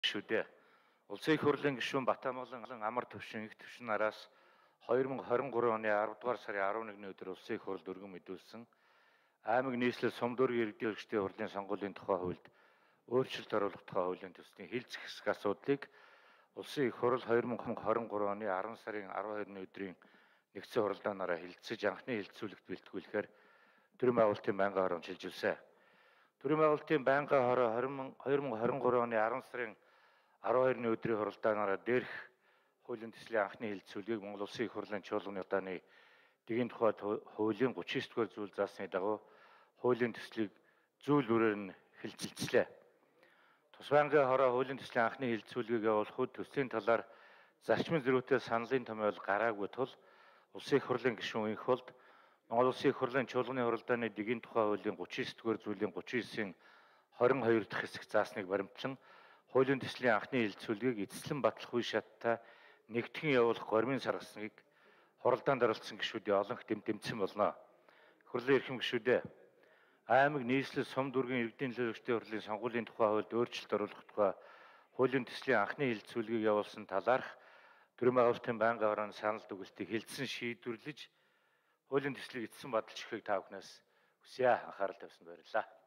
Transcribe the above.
шүү дээ. Улсын их хурлын гишүүн Батамгалан амар төвшин их төвшин нараас 2023 оны 10 дугаар сарын 11-ний өдөр улсын их хурлд өргөн мэдүүлсэн аймаг нийслэл сум дүүргийн иргэдийн өргөчтийн хурлын сонгуулийн тухай хуульд өөрчлөлт оруулах тухай хуулийн төслийн хэлцэх хэсэг асуудлыг улсын их хурл 2023 оны 10 сарын 12-ны өдрийн нэгдсэн хуралдаанаараа хэлэлцэж анхны хэлэлцүүлэгт бэлтгүүлэхээр төрийн байгуулалтын байнгын хороонд шилжүүлсэн. Төрийн байгуулалтын байнгын хороо 2023 оны 10 сарын 12-ны өдрийн хуралдаанаараа дээрх хуулийн төслийн анхны хэлэлцүүлгийг Монгол Улсын их хурлын чуулганы удааны дэгийн тухайд хуулийн 39-р зүйл заасны дагуу хуулийн төслийг зүйл бүрээр нь хэлэлцлээ. Тус байнгын хороо хуулийн төслийн анхны хэлэлцүүлгийг явуулах үед төслийн талаар зарчмын зөрүүтэй саналын томьёол гараагүй тул Улсын их хурлын гишүүн инх болд Монгол Улсын их хурлын чуулганы хуралдааны дэгийн тухай хуулийн 39-р зүйлийн 39-ийн 22 дахь хэсэг заасныг баримтлан хуулийн төслийн анхны хэлэлцүүлгийг эцэслэн батлах үе шаттай нэгтгэн явуулах гормын саргасныг хуралдаанд оролцсон гишүүдийн олонх дэмтэмсэн болно. Хурлын эрхэм гишүүдээ аймаг нийслэл сум дүүргийн иргэдийн төлөөлөгчдийн хурлын сонгуулийн тухай хуульд өөрчлөлт оруулах тухай хуулийн төслийн анхны хэлэлцүүлгийг явуулсан талаарх төрийн байгуулалтын байнгын хорооны санал дүгнэлтийг хэлэлцэн шийдвэрлэж хуулийн төслийг эцэсэн баталж өгөхийг та бүхнээс хүсье. Анхаарал тавьсан баярлалаа.